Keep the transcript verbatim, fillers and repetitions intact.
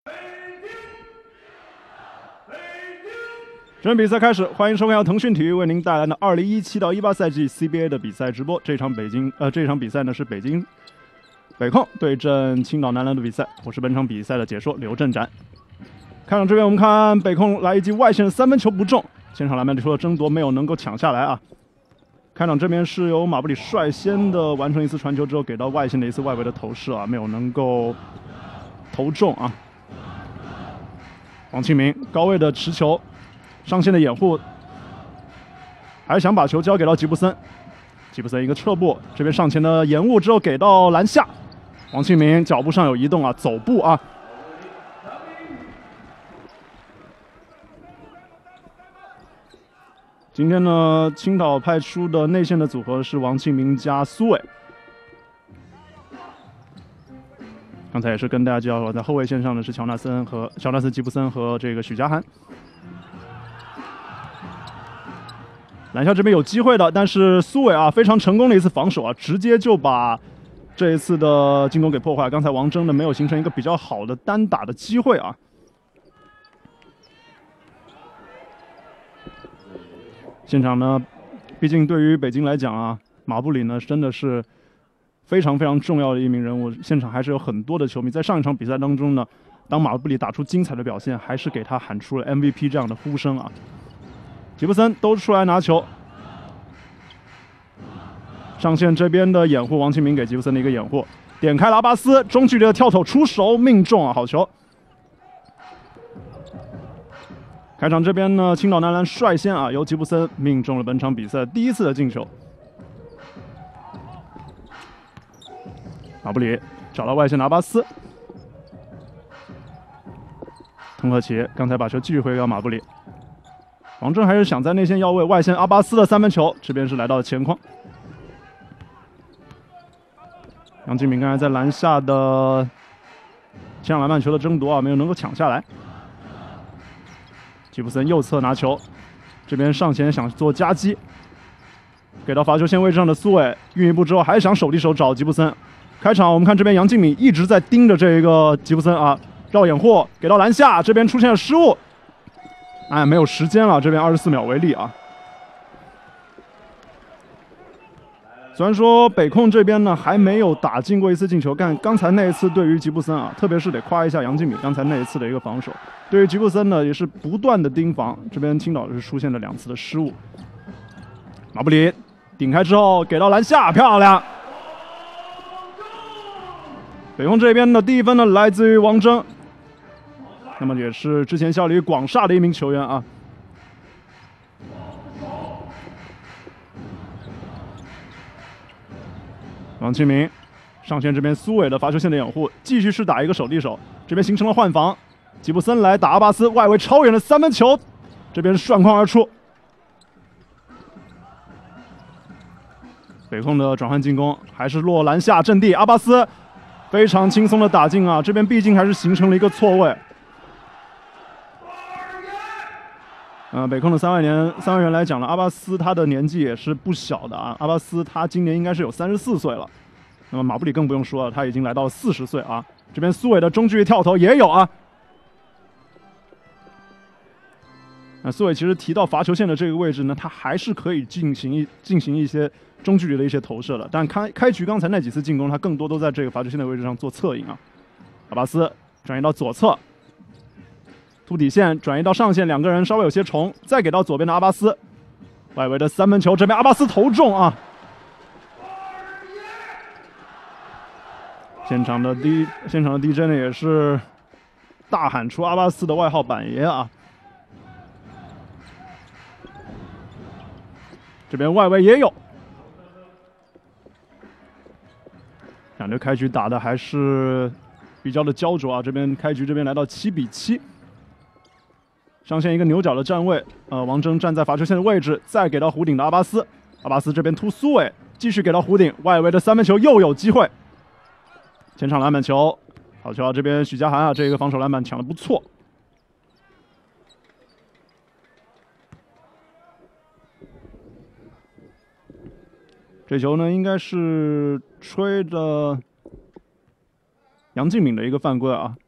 这场比赛开始，欢迎收看由腾讯体育为您带来的二零一七到一八赛季 C B A 的比赛直播。这场北京呃，这场比赛呢是北京北控对阵青岛男篮的比赛。我是本场比赛的解说刘振展。开场这边我们看北控来一记外线的三分球不中，前场篮板球的争夺没有能够抢下来啊。开场这边是由马布里率先的完成一次传球之后给到外线的一次外围的投射啊，没有能够投中啊。王庆明高位的持球。上线的掩护，还是想把球交给到吉布森。吉布森一个撤步，这边上前的延误之后给到篮下。王庆明脚步上有移动啊，走步啊。今天呢，青岛派出的内线的组合是王庆明加苏伟。刚才也是跟大家介绍了，在后卫线上的是乔纳森和乔纳森、吉布森和这个许家涵。篮下这边有机会的，但是苏伟啊非常成功的一次防守啊，直接就把这一次的进攻给破坏。刚才王铮呢没有形成一个比较好的单打的机会啊。现场呢，毕竟对于北京来讲啊，马布里呢真的是非常非常重要的一名人物。现场还是有很多的球迷在上一场比赛当中呢，当马布里打出精彩的表现，还是给他喊出了 M V P 这样的呼声啊。吉布森都出来拿球，上线这边的掩护，王庆明给吉布森的一个掩护，点开了阿巴斯，中距离的跳投出手命中啊，好球！开场这边呢，青岛男篮率先啊，由吉布森命中了本场比赛第一次的进球。马布里找到外线的阿巴斯，滕克奇刚才把球继续回给到马布里。王铮还是想在内线要位，外线阿巴斯的三分球，这边是来到了前框。杨敬敏刚才在篮下的前场篮板球的争夺啊，没有能够抢下来。吉布森右侧拿球，这边上前想做夹击，给到罚球线位置上的苏伟，运一步之后还想手递手找吉布森。开场我们看这边杨敬敏一直在盯着这个吉布森啊，绕掩护给到篮下，这边出现了失误。哎，没有时间了，这边二十四秒为例啊。虽然说北控这边呢还没有打进过一次进球，但刚才那一次对于吉布森啊，特别是得夸一下杨敬敏刚才那一次的一个防守，对于吉布森呢也是不断的盯防，这边青岛是出现了两次的失误。马布里顶开之后给到篮下，漂亮！北控这边的第一分呢来自于王铮。那么也是之前效力于广厦的一名球员啊。王庆明上线这边苏伟的罚球线的掩护，继续是打一个手递手，这边形成了换防，吉布森来打阿巴斯，外围超远的三分球，这边涮框而出。北控的转换进攻还是落篮下阵地，阿巴斯非常轻松的打进啊，这边毕竟还是形成了一个错位。呃，北控的三外援三外援来讲呢，阿巴斯他的年纪也是不小的啊。阿巴斯他今年应该是有三十四岁了，那么马布里更不用说了，他已经来到了四十岁啊。这边苏伟的中距离跳投也有啊。那苏伟其实提到罚球线的这个位置呢，他还是可以进行一进行一些中距离的一些投射的，但开开局刚才那几次进攻，他更多都在这个罚球线的位置上做策应啊。阿巴斯转移到左侧。突底线转移到上线，两个人稍微有些重，再给到左边的阿巴斯，外围的三分球，这边阿巴斯投中啊！现场的 D 现场的 D J 呢也是大喊出阿巴斯的外号板爷啊！这边外围也有，两队开局打的还是比较的焦灼啊！这边开局这边来到七比七。上线一个牛角的站位，呃，王铮站在罚球线的位置，再给到弧顶的阿巴斯，阿巴斯这边突苏伟，继续给到弧顶，外围的三分球又有机会，前场篮板球，好球啊！这边许家涵啊，这个防守篮板抢得不错。这球呢，应该是吹的杨敬敏的一个犯规啊。